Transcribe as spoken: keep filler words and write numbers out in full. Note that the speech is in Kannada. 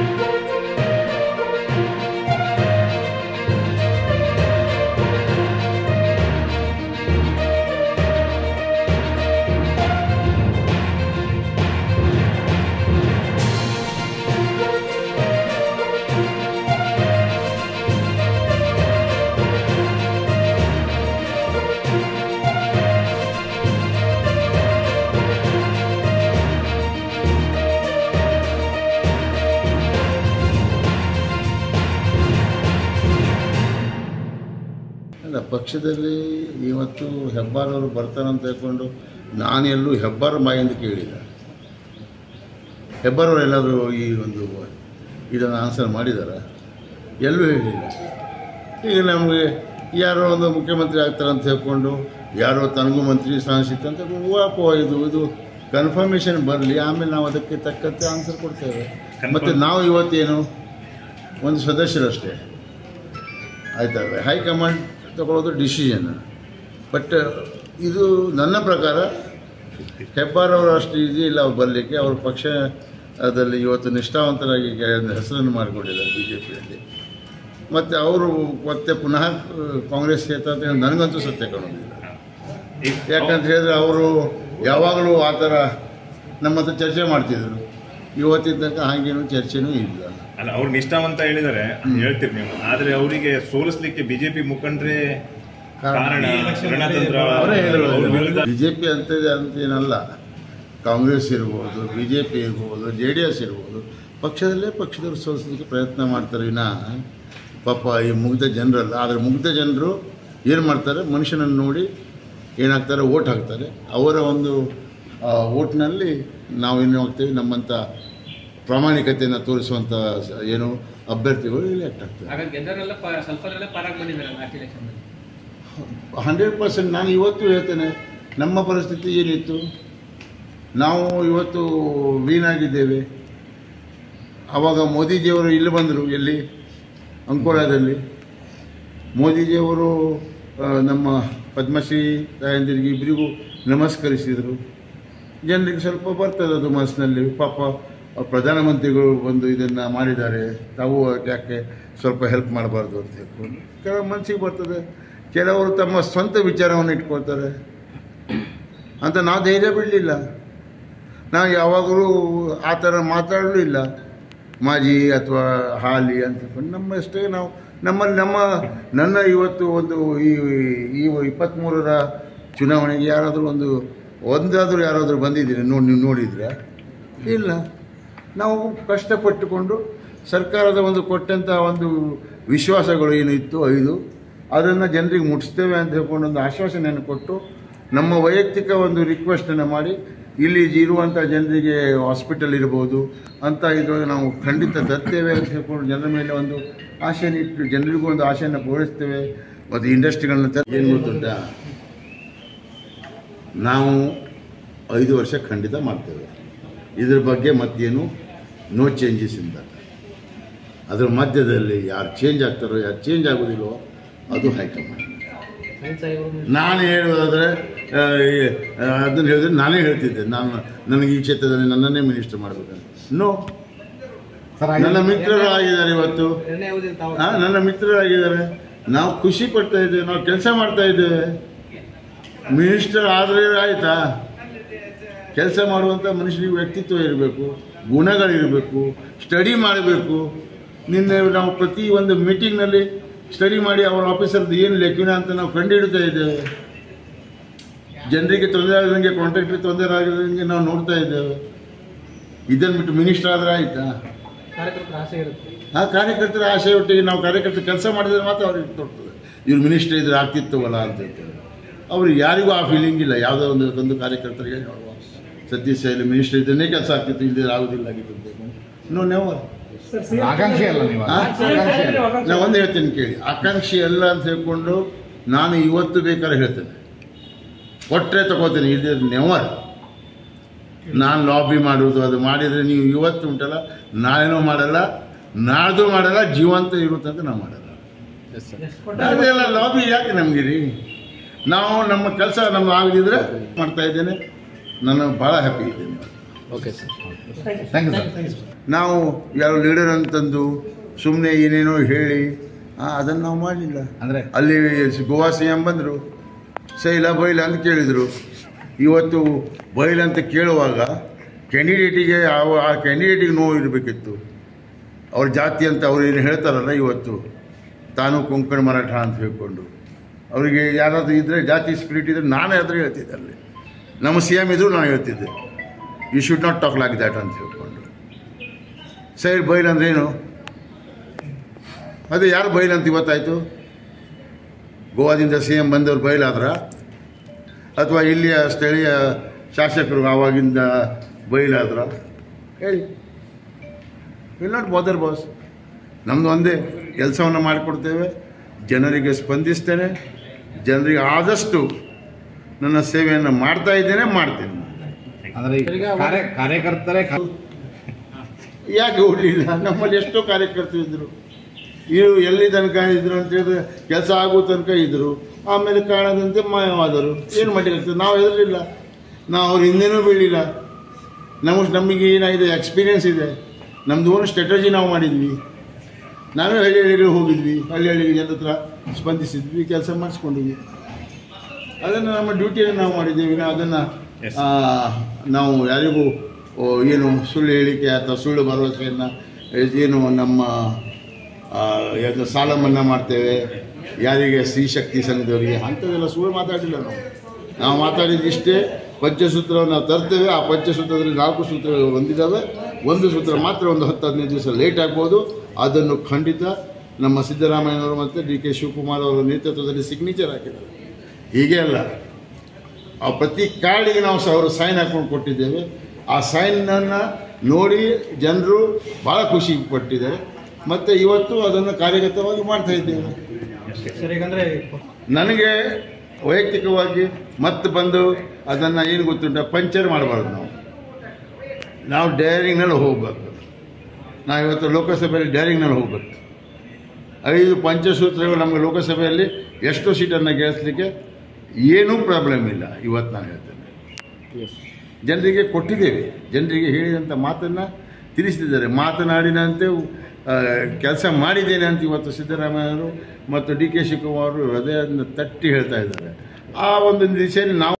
ಪಕ್ಷದಲ್ಲಿ ಇವತ್ತು ಹೆಬ್ಬಾರವರು ಬರ್ತಾರಂತ ಹೇಳ್ಕೊಂಡು ನಾನು ಎಲ್ಲೂ ಹೆಬ್ಬಾರ ಬಾಯಿಂದ ಕೇಳಿಲ್ಲ. ಹೆಬ್ಬಾರವರು ಎಲ್ಲಾದರೂ ಈ ಒಂದು ಇದನ್ನು ಆನ್ಸರ್ ಮಾಡಿದಾರ? ಎಲ್ಲೂ ಹೇಳಿಲ್ಲ. ಈಗ ನಮಗೆ ಯಾರೋ ಒಂದು ಮುಖ್ಯಮಂತ್ರಿ ಆಗ್ತಾರೆ ಅಂತ ಹೇಳ್ಕೊಂಡು ಯಾರೋ ತನಗೂ ಮಂತ್ರಿ ಸ್ಥಾನ ಸಿಕ್ತಂತ ಹೂವಾಪೋ ಇದು ಇದು ಕನ್ಫರ್ಮೇಷನ್ ಬರಲಿ, ಆಮೇಲೆ ನಾವು ಅದಕ್ಕೆ ತಕ್ಕಂತೆ ಆನ್ಸರ್ ಕೊಡ್ತೇವೆ. ಮತ್ತು ನಾವು ಇವತ್ತೇನು ಒಂದು ಸದಸ್ಯರಷ್ಟೇ, ಆಯ್ತಾ? ಹೈಕಮಾಂಡ್ ತಗೊಳ್ಳೋದು ಡಿಸಿಷನ್. ಬಟ್ ಇದು ನನ್ನ ಪ್ರಕಾರ ಹೆಬ್ಬಾರವರು ಅಷ್ಟು ಈಸಿ ಇಲ್ಲ ಅವ್ರು ಬರಲಿಕ್ಕೆ. ಅವ್ರ ಪಕ್ಷದಲ್ಲಿ ಇವತ್ತು ನಿಷ್ಠಾವಂತರಾಗಿ ಹೆಸರನ್ನು ಮಾಡಿಕೊಂಡಿದ್ದಾರೆ ಬಿ ಜೆ ಪಿಯಲ್ಲಿ. ಮತ್ತು ಅವರು ಮತ್ತೆ ಪುನಃ ಕಾಂಗ್ರೆಸ್ ಸೇರ್ತಾರೆ ಅಂತ ನನಗಂತೂ ಸತ್ಯ ಕಾಣೋದಿಲ್ಲ. ಯಾಕಂತ ಹೇಳಿದ್ರೆ ಅವರು ಯಾವಾಗಲೂ ಆ ಥರ ನಮ್ಮ ಹತ್ರ ಚರ್ಚೆ ಮಾಡ್ತಿದ್ರು. ಇವತ್ತಿದ್ದಂಗೆ ಹಾಗೇನು ಚರ್ಚೆನೂ ಇಲ್ಲ. ಅಲ್ಲ, ಅವ್ರು ನಿಷ್ಠಾವಂತ ಹೇಳಿದ್ದಾರೆ ಹೇಳ್ತೀರಿ ನೀವು, ಆದರೆ ಅವರಿಗೆ ಸೋಲಿಸ್ಲಿಕ್ಕೆ ಬಿಜೆಪಿ ಮುಖಂಡರೇ ಕಾರಣ. ಬಿಜೆಪಿ ಅಂತದೆ ಅಂತೇನಲ್ಲ, ಕಾಂಗ್ರೆಸ್ ಇರ್ಬೋದು, ಬಿ ಜೆ ಪಿ ಇರ್ಬೋದು, ಜೆ ಡಿ ಎಸ್ ಇರ್ಬೋದು, ಪಕ್ಷದಲ್ಲೇ ಪಕ್ಷದವ್ರು ಸೋಲಿಸಲಿಕ್ಕೆ ಪ್ರಯತ್ನ ಮಾಡ್ತಾರೆ. ವಿನ ಪಾಪ ಈ ಮುಗ್ಧ ಜನರಲ್ಲ. ಆದರೆ ಮುಗ್ಧ ಜನರು ಏನು ಮಾಡ್ತಾರೆ, ಮನುಷ್ಯನನ್ನು ನೋಡಿ ಏನಾಗ್ತಾರೆ, ಓಟ್ ಹಾಕ್ತಾರೆ. ಅವರ ಒಂದು ಓಟ್ನಲ್ಲಿ ನಾವು ಏನು ಹೋಗ್ತೇವೆ, ನಮ್ಮಂಥ ಪ್ರಾಮಾಣಿಕತೆಯನ್ನು ತೋರಿಸುವಂಥ ಏನು ಅಭ್ಯರ್ಥಿಗಳು ಎಲೆಕ್ಟ್ ಆಗ್ತಾರೆ. ಹಂಡ್ರೆಡ್ ಪರ್ಸೆಂಟ್ ನಾನು ಇವತ್ತು ಹೇಳ್ತೇನೆ, ನಮ್ಮ ಪರಿಸ್ಥಿತಿ ಏನಿತ್ತು, ನಾವು ಇವತ್ತು ವೀನಾಗಿದ್ದೇವೆ. ಆವಾಗ ಮೋದಿಜಿಯವರು ಇಲ್ಲಿ ಬಂದರು, ಎಲ್ಲಿ ಅಂಕೋಲಾದಲ್ಲಿ. ಮೋದಿಜಿಯವರು ನಮ್ಮ ಪದ್ಮಶ್ರೀ ತಾಯಂದಿರಿಗೆ ಇಬ್ಬರಿಗೂ ನಮಸ್ಕರಿಸಿದರು. ಜನರಿಗೆ ಸ್ವಲ್ಪ ಬರ್ತದೆ ಅದು ಮನಸ್ಸಿನಲ್ಲಿ, ಪಾಪ ಪ್ರಧಾನಮಂತ್ರಿಗಳು ಬಂದು ಇದನ್ನು ಮಾಡಿದ್ದಾರೆ, ತಾವು ಯಾಕೆ ಸ್ವಲ್ಪ ಹೆಲ್ಪ್ ಮಾಡಬಾರ್ದು ಅಂತ ಹೇಳ್ಕೊಂಡು ಕೆಲವು ಮನಸ್ಸಿಗೆ ಬರ್ತದೆ. ಕೆಲವರು ತಮ್ಮ ಸ್ವಂತ ವಿಚಾರವನ್ನು ಇಟ್ಕೊಳ್ತಾರೆ ಅಂತ ನಾವು ಧೈರ್ಯ ಬಿಡಲಿಲ್ಲ. ನಾವು ಯಾವಾಗಲೂ ಆ ಥರ ಮಾತಾಡಲೂ ಇಲ್ಲ, ಮಾಜಿ ಅಥವಾ ಹಾಲಿ ಅಂತ ಹೇಳ್ಕೊಂಡು ನಮ್ಮಷ್ಟೇ ನಾವು ನಮ್ಮಲ್ಲಿ ನಮ್ಮ ನನ್ನ ಇವತ್ತು ಒಂದು ಈ ಈ ಇಪ್ಪತ್ತ್ಮೂರರ ಚುನಾವಣೆಗೆ ಯಾರಾದರೂ ಒಂದು ಒಂದಾದರೂ ಯಾರಾದರೂ ಬಂದಿದ್ದೀರಿ ನೋಡಿ, ನೀವು ನೋಡಿದರೆ ಇಲ್ಲ. ನಾವು ಕಷ್ಟಪಟ್ಟುಕೊಂಡು ಸರ್ಕಾರದ ಒಂದು ಕೊಟ್ಟಂಥ ಒಂದು ವಿಶ್ವಾಸಗಳು ಏನಿತ್ತು ಐದು, ಅದನ್ನು ಜನರಿಗೆ ಮುಟ್ಟಿಸ್ತೇವೆ ಅಂತ ಹೇಳ್ಕೊಂಡು ಒಂದು ಆಶ್ವಾಸನೆಯನ್ನು ಕೊಟ್ಟು ನಮ್ಮ ವೈಯಕ್ತಿಕ ಒಂದು ರಿಕ್ವೆಸ್ಟನ್ನು ಮಾಡಿ ಇಲ್ಲಿ ಇರುವಂಥ ಜನರಿಗೆ ಹಾಸ್ಪಿಟಲ್ ಇರ್ಬೋದು ಅಂತ ಇದು ನಾವು ಖಂಡಿತ ತರ್ತೇವೆ ಅಂತ ಹೇಳ್ಕೊಂಡು ಜನರ ಮೇಲೆ ಒಂದು ಆಶೆಯನ್ನು ಇಟ್ಟು ಜನರಿಗೂ ಒಂದು ಆಶೆಯನ್ನು ಪೂರೈಸ್ತೇವೆ. ಮತ್ತು ಇಂಡಸ್ಟ್ರಿಗಳನ್ನ ತ ಏನು ಗೊತ್ತುಂಟ, ನಾವು ಐದು ವರ್ಷ ಖಂಡಿತ ಮಾಡ್ತೇವೆ. ಇದ್ರ ಬಗ್ಗೆ ಮತ್ತೇನು ನೋ ಚೇಂಜಸ್ ಇಂದ. ಅದರ ಮಧ್ಯದಲ್ಲಿ ಯಾರು ಚೇಂಜ್ ಆಗ್ತಾರೋ ಯಾರು ಚೇಂಜ್ ಆಗೋದಿಲ್ಲೋ ಅದು ಹೈಕಮಾಂಡ್. ನಾನು ಹೇಳೋದಾದರೆ ಅದನ್ನು ಹೇಳಿದ್ರೆ ನಾನೇ ಹೇಳ್ತಿದ್ದೆ, ನಾನು ನನಗೆ ಈ ಕ್ಷೇತ್ರದಲ್ಲಿ ನನ್ನನ್ನೇ ಮಿನಿಸ್ಟರ್ ಮಾಡಬೇಕಂತ. ನೋ, ನನ್ನ ಮಿತ್ರರಾಗಿದ್ದಾರೆ ಇವತ್ತು, ಹಾಂ ನನ್ನ ಮಿತ್ರರಾಗಿದ್ದಾರೆ. ನಾವು ಖುಷಿ ಪಡ್ತಾ ಇದ್ದೇವೆ, ನಾವು ಕೆಲಸ ಮಾಡ್ತಾ ಇದ್ದೇವೆ. ಮಿನಿಸ್ಟರ್ ಆದರೆ ಆಯಿತಾ? ಕೆಲಸ ಮಾಡುವಂಥ ಮನುಷ್ಯನಿಗೆ ವ್ಯಕ್ತಿತ್ವ ಇರಬೇಕು, ಗುಣಗಳಿರಬೇಕು, ಸ್ಟಡಿ ಮಾಡಬೇಕು. ನಿನ್ನೆ ನಾವು ಪ್ರತಿ ಒಂದು ಮೀಟಿಂಗ್ನಲ್ಲಿ ಸ್ಟಡಿ ಮಾಡಿ ಅವರ ಆಫೀಸರ್ದು ಏನು ಲೆಕ್ಕಿನ ಅಂತ ನಾವು ಕಂಡುಹಿಡ್ತಾ ಇದ್ದೇವೆ. ಜನರಿಗೆ ತೊಂದರೆ ಆಗದಂಗೆ, ಕಾಂಟ್ರಾಕ್ಟ್ರಿಗೆ ತೊಂದರೆ ಆಗದಂಗೆ ನಾವು ನೋಡ್ತಾ ಇದ್ದೇವೆ. ಇದನ್ನು ಬಿಟ್ಟು ಮಿನಿಸ್ಟರ್ ಆದರೆ ಆಯಿತಾ? ಆ ಕಾರ್ಯಕರ್ತರ ಆಸೆ ಒಟ್ಟಿಗೆ ನಾವು ಕಾರ್ಯಕರ್ತರು ಕೆಲಸ ಮಾಡಿದರೆ ಮಾತ್ರ ಅವ್ರಿಗೆ ತೋರ್ತದೆ, ಇವ್ರು ಮಿನಿಸ್ಟರ್ ಇದ್ರೆ ಆಗ್ತಿತ್ತವಲ್ಲ ಅಂತ ಹೇಳ್ತಾರೆ. ಅವ್ರಿಗೆ ಯಾರಿಗೂ ಆ ಫೀಲಿಂಗ್ ಇಲ್ಲ. ಯಾವುದೋ ಒಂದು ಒಂದು ಕಾರ್ಯಕರ್ತರಿಗೆ ನೋಡುವ ಸತೀಶ್ ಇಲ್ಲಿ ಮಿನಿಸ್ಟರ್ ಇದ್ದನ್ನೇ ಕೆಲಸ ಆಗ್ತಿತ್ತು, ಇಲ್ಲದೆ ಆಗೋದಿಲ್ಲ ಆಗಿತ್ತು ಅಂತ ನೋ ನೆವರ್. ಆಕಾಂಕ್ಷಿ ಅಲ್ಲ ನೀವು? ನಾವು ಒಂದು ಹೇಳ್ತೇನೆ ಕೇಳಿ, ಆಕಾಂಕ್ಷಿ ಅಲ್ಲ ಅಂತ ಹೇಳ್ಕೊಂಡು ನಾನು ಇವತ್ತು ಬೇಕಾದ್ರೆ ಹೇಳ್ತೇನೆ, ಕೊಟ್ಟರೆ ತಗೋತೇನೆ, ಇಲ್ಲದೆ ನೆವರ್. ನಾನು ಲಾಬಿ ಮಾಡುವುದು ಅದು ಮಾಡಿದರೆ ನೀವು ಇವತ್ತು ಉಂಟಲ್ಲ, ನಾಳೆನೂ ಮಾಡಲ್ಲ, ನಾಡ್ದು ಮಾಡಲ್ಲ, ಜೀವಂತ ಇರುತ್ತಂತ ನಾವು ಮಾಡಲ್ಲ. ಅದೆಲ್ಲ ಲಾಬಿ ಯಾಕೆ ನಮಗಿರಿ? ನಾವು ನಮ್ಮ ಕೆಲಸ ನಮ್ಮ ಆಗದಿದ್ರೆ ಮಾಡ್ತಾ ಇದ್ದೇನೆ. ನಾನು ಭಾಳ ಹ್ಯಾಪಿ ಇದ್ದೇನೆ. Okay sir thank you sir. ನಾವು ಯಾರು ಲೀಡರ್ ಅಂತಂದು ಸುಮ್ಮನೆ ಏನೇನೋ ಹೇಳಿ ಅದನ್ನು ನಾವು ಮಾಡಲಿಲ್ಲ. ಅಂದರೆ ಅಲ್ಲಿ ಗೋವಾ ಸಿ ಎಂ ಬಂದರು, ಸೈಲ ಬೈಲ ಅಂತ ಕೇಳಿದರು. ಇವತ್ತು ಬೈಲ ಅಂತ ಕೇಳುವಾಗ ಕ್ಯಾಂಡಿಡೇಟಿಗೆ ಆ ಕ್ಯಾಂಡಿಡೇಟಿಗೆ ನೋವು ಇರಬೇಕಿತ್ತು. ಅವ್ರ ಜಾತಿ ಅಂತ ಅವ್ರು ಏನು ಹೇಳ್ತಾರಲ್ಲ, ಇವತ್ತು ತಾನು ಕೊಂಕಣ ಮರಾಠ ಅಂತ ಹೇಳ್ಕೊಂಡು ಅವರಿಗೆ ಯಾರಾದರೂ ಇದ್ದರೆ ಜಾತಿ ಸ್ಪಿರಿಟ್ ಇದ್ದರೆ ನಾನೇ ಆದರೂ ಹೇಳ್ತಿದ್ದೆ. ಅಲ್ಲಿ ನಮ್ಮ ಸಿ ಎಮ್ ಇದ್ದರೂ ನಾನು ಹೇಳ್ತಿದ್ದೆ, you should not talk like that ಅಂತ ಹೇಳ್ಕೊಂಡು. ಸೈಡ್ ಬೈಲ್ ಅಂದ್ರೆ ಏನು? ಅದೇ ಯಾರು ಬೈಲ್ ಅಂತ ಇವತ್ತಾಯಿತು? ಗೋವಾದಿಂದ ಸಿ ಎಂ ಬಂದವರು ಬೈಲಾದ್ರ, ಅಥವಾ ಇಲ್ಲಿಯ ಸ್ಥಳೀಯ ಶಾಸಕರು ಆವಾಗಿಂದ ಬೈಲಾದ್ರ? ಹೇಳಿ. Will not bother boss. ನಮ್ಮದು ಒಂದೇ ಕೆಲಸವನ್ನು ಮಾಡಿಕೊಡ್ತೇವೆ, ಜನರಿಗೆ ಸ್ಪಂದಿಸ್ತೇನೆ, ಜನರಿಗೆ ಆದಷ್ಟು ನನ್ನ ಸೇವೆಯನ್ನು ಮಾಡ್ತಾ ಇದ್ದೇನೆ, ಮಾಡ್ತೇನೆ. ಅಂದರೆ ಕಾರ್ಯ ಕಾರ್ಯಕರ್ತರೇ ಯಾಕೆ ಓಡಲಿಲ್ಲ? ನಮ್ಮಲ್ಲಿ ಎಷ್ಟೋ ಕಾರ್ಯಕರ್ತರು ಇದ್ದರು. ಇವರು ಎಲ್ಲಿ ತನಕ ಇದ್ರು ಅಂತ ಹೇಳಿದ್ರೆ ಕೆಲಸ ಆಗೋ ತನಕ ಇದ್ದರು, ಆಮೇಲೆ ಕಾಣದಂತೆ ಮಾಯವಾದರು. ಏನು ಮಾಡಲಿಕ್ಕೆ? ನಾವು ಹೆದರಲಿಲ್ಲ, ನಾವು ಅವ್ರ ಹಿಂದೆನೂ ಬೀಳಿಲ್ಲ. ನಮಗೆ ನಮಗೆ ಏನಾಗಿದೆ, ಎಕ್ಸ್ಪೀರಿಯೆನ್ಸ್ ಇದೆ. ನಮ್ಮದು ಓನ್ ಸ್ಟ್ರಾಟಜಿ ನಾವು ಮಾಡಿದ್ವಿ. ನಾವೇ ಹಳ್ಳಿ ಹಳ್ಳಿಗೆ ಹೋಗಿದ್ವಿ, ಹಳ್ಳಿ ಹಳ್ಳಿಗೆ ಜನರ ಹತ್ರ ಸ್ಪಂದಿಸಿದ್ವಿ, ಕೆಲಸ ಮಾಡಿಸ್ಕೊಂಡಿದ್ವಿ. ಅದನ್ನು ನಮ್ಮ ಡ್ಯೂಟಿಯನ್ನು ನಾವು ಮಾಡಿದ್ದೇವೆ. ಅದನ್ನು ನಾವು ಯಾರಿಗೂ ಏನು ಸುಳ್ಳು ಹೇಳಿಕೆ ಅಥವಾ ಸುಳ್ಳು ಭರವಸೆಯನ್ನು ಏನು ನಮ್ಮ ಏನು ಸಾಲ ಮನ್ನಾ ಮಾಡ್ತೇವೆ ಯಾರಿಗೆ ಸ್ತ್ರೀ ಶಕ್ತಿ ಸಂಘದವರಿಗೆ ಅಂಥದ್ದೆಲ್ಲ ಸುಳ್ಳು ಮಾತಾಡಿಲ್ಲ. ನಾವು ನಾವು ಮಾತಾಡಿದಿಷ್ಟೇ, ಪಂಚಸೂತ್ರವನ್ನು ನಾವು ತರ್ತೇವೆ. ಆ ಪಂಚಸೂತ್ರದಲ್ಲಿ ನಾಲ್ಕು ಸೂತ್ರಗಳು ಹೊಂದಿದ್ದಾವೆ. ಒಂದು ಸೂತ್ರ ಮಾತ್ರ ಒಂದು ಹತ್ತು ಹದಿನೈದು ದಿವಸ ಲೇಟ್ ಆಗ್ಬೋದು. ಅದನ್ನು ಖಂಡಿತ ನಮ್ಮ ಸಿದ್ದರಾಮಯ್ಯನವರು ಮತ್ತು ಡಿ ಕೆ ಶಿವಕುಮಾರ್ ಅವರ ನೇತೃತ್ವದಲ್ಲಿ ಸಿಗ್ನೇಚರ್ ಹಾಕಿದ್ದಾರೆ. ಹೀಗೆ ಅಲ್ಲ, ಆ ಪ್ರತಿ ಕಾರ್ಡಿಗೆ ನಾವು ಅವರು ಸೈನ್ ಹಾಕ್ಕೊಂಡು ಕೊಟ್ಟಿದ್ದೇವೆ. ಆ ಸೈನನ್ನು ನೋಡಿ ಜನರು ಭಾಳ ಖುಷಿ ಪಟ್ಟಿದ್ದಾರೆ ಮತ್ತು ಇವತ್ತು ಅದನ್ನು ಕಾರ್ಯಗತವಾಗಿ ಮಾಡ್ತಾ ಇದ್ದೇವೆ. ನನಗೆ ವೈಯಕ್ತಿಕವಾಗಿ ಮತ್ತೆ ಬಂದು ಅದನ್ನು ಏನು ಗೊತ್ತುಂಟ, ಪಂಚರ್ ಮಾಡಬಾರ್ದು. ನಾವು ನಾವು ಡೈರಿಂಗ್ನಲ್ಲಿ ಹೋಗಬೇಕು. ನಾವು ಇವತ್ತು ಲೋಕಸಭೆಯಲ್ಲಿ ಡೈರಿಂಗ್ನಲ್ಲಿ ಹೋಗಬೇಕು. ಐದು ಪಂಚಸೂತ್ರಗಳು ನಮಗೆ ಲೋಕಸಭೆಯಲ್ಲಿ ಎಷ್ಟು ಸೀಟನ್ನು ಗೆಲ್ಲಿಸಲಿಕ್ಕೆ ಏನೂ ಪ್ರಾಬ್ಲಮ್ ಇಲ್ಲ. ಇವತ್ತು ನಾನು ಹೇಳ್ತೇನೆ, ಜನರಿಗೆ ಕೊಟ್ಟಿದ್ದೇವೆ. ಜನರಿಗೆ ಹೇಳಿದಂಥ ಮಾತನ್ನು ತಿಳಿಸಿದ್ದಾರೆ. ಮಾತನಾಡಿದಂತೆ ಕೆಲಸ ಮಾಡಿದ್ದೇನೆ ಅಂತ ಇವತ್ತು ಸಿದ್ದರಾಮಯ್ಯವರು ಮತ್ತು ಡಿ ಕೆ ಶಿವಕುಮಾರ್ ಹೃದಯದಿಂದ ತಟ್ಟಿ ಹೇಳ್ತಾ ಇದ್ದಾರೆ. ಆ ಒಂದು ದಿಶೆಯಲ್ಲಿ ನಾವು